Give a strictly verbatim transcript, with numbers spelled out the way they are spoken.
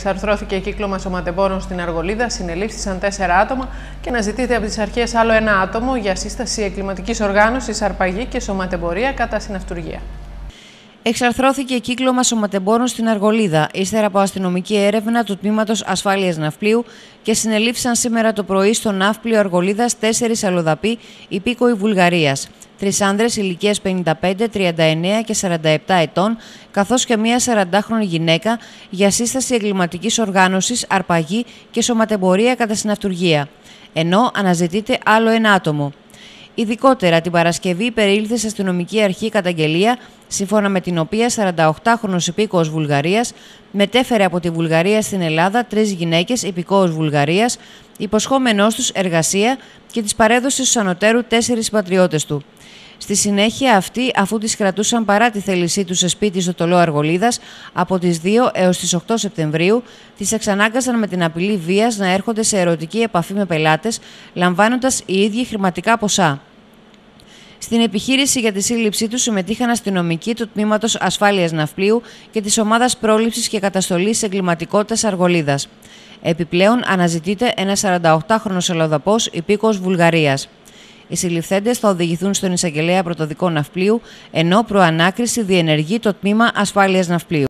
εξαρθρώθηκε κύκλωμα σωματεμπόρων στην Αργολίδα, συνελήφθησαν τέσσερα άτομα και αναζητείται από τις αρχές άλλο ένα άτομο για σύσταση εγκληματικής οργάνωσης, αρπαγή και σωματεμπορία κατά συναυτουργία. Εξαρθρώθηκε κύκλωμα σωματεμπόρων στην Αργολίδα, ύστερα από αστυνομική έρευνα του Τμήματος Ασφάλειας Ναυπλίου και συνελήφθησαν σήμερα το πρωί στο Ναύπλιο Αργολίδας τέσσερις αλλοδαποί υπήκοοι Βουλγαρίας. Τρεις άνδρες ηλικίας πενήντα πέντε, τριάντα εννέα και σαράντα επτά ετών, καθώς και μία σαραντάχρονη γυναίκα για σύσταση εγκληματικής οργάνωσης, αρπαγή και σωματεμπορία κατά συναυτουργία, ενώ αναζητείται άλλο ένα άτομο. Ειδικότερα, την Παρασκευή περιήλθε σε αστυνομική αρχή καταγγελία, σύμφωνα με την οποία σαρανταοκτάχρονος υπήκοος Βουλγαρίας μετέφερε από τη Βουλγαρία στην Ελλάδα τρεις γυναίκες υπηκόους Βουλγαρίας, υποσχόμενός τους εργασία και τις παρέδωσε στους ανωτέρου τέσσερις πατριώτες του. Στη συνέχεια αυτοί, αφού τις κρατούσαν παρά τη θέλησή τους σε σπίτι στο Τολό Αργολίδας, από τις δύο έως τις οκτώ Σεπτεμβρίου, τις εξανάγκασαν με την απειλή βίας να έρχονται σε ερωτική επαφή με πελάτες, λαμβάνοντας οι ίδιοι χρηματικά ποσά. Στην επιχείρηση για τη σύλληψή του συμμετείχαν αστυνομικοί του Τμήματος Ασφάλειας Ναυπλίου και της Ομάδας Πρόληψης και Καταστολής Εγκληματικότητας Αργολίδας. Επιπλέον, αναζητείται ένας σαρανταοκτάχρονος αλλοδαπός υπήκοος Βουλγαρίας. Οι συλληφθέντες θα οδηγηθούν στον Εισαγγελέα Πρωτοδικών Ναυπλίου, ενώ προανάκριση διενεργεί το Τμήμα Ασφάλειας Ναυπλίου.